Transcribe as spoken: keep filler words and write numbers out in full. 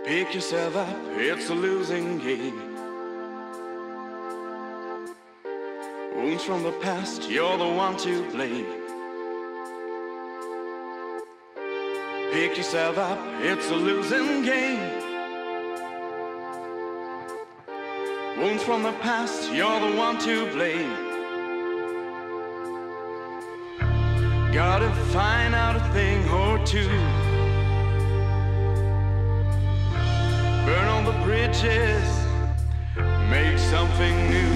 Pick yourself up, it's a losing game. Wounds from the past, you're the one to blame. Pick yourself up, it's a losing game. Wounds from the past, you're the one to blame. Gotta find out a thing or two. Burn all the bridges, make something new.